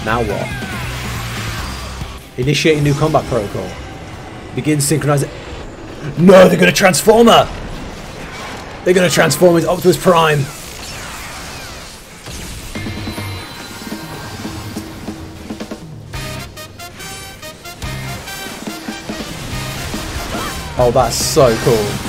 Now what? Initiating new combat protocol. Begin synchronizing. No, they're gonna transform her! They're gonna transform into Optimus Prime! Oh, that's so cool.